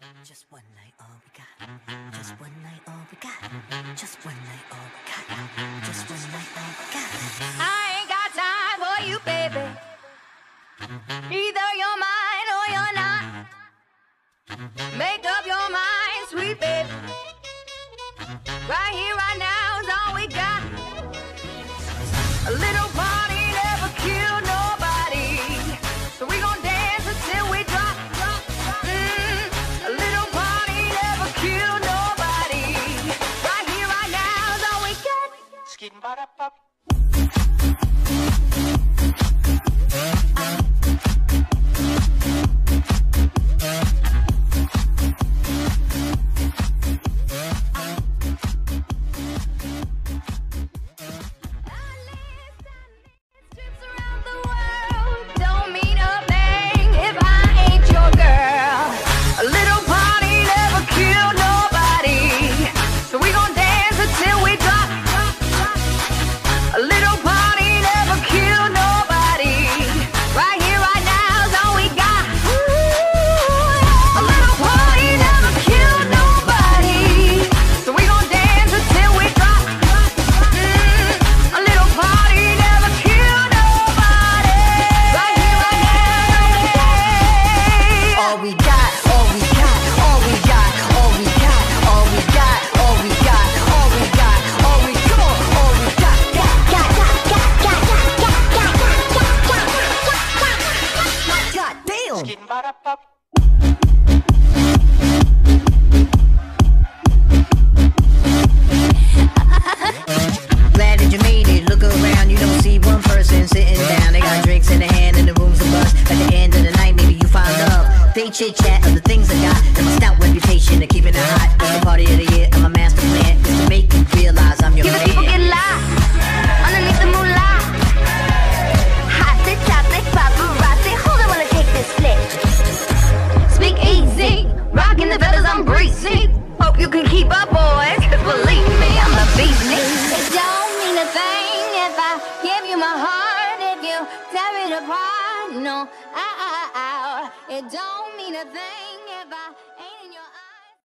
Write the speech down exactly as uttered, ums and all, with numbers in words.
Just one night, all we got. Just one night, all we got. Just one night, all we got. Just one night, all we got. I ain't got time for you, baby. Either you're mine or you're not. Make up your mind, sweet baby. Right here, right now is all we got. A little party never killed nobody, so we gon' dance until we drop. Mm, a little party never killed nobody. Right here, right now is all we got. Skin butt up. Glad that you made it. Look around, you don't see one person sitting down. They got drinks in their hand and the room's a buzz. At the end of the night, maybe you find love. They chit chat of the things I got and my stout reputation of keeping it hot. It's the party of the year and my master plan is to make you realize I'm your Give man. the people get live underneath the moonlight. Hot the chocolate paparazzi. Hold on while I take this flick. Speak easy, rocking the feathers, I'm breezy. Hope you can keep up, boys, cause believe me, I'm the beast. It don't mean a thing if I give you my heart, if you tear it apart. No, ow, ow, ow. It don't mean a thing.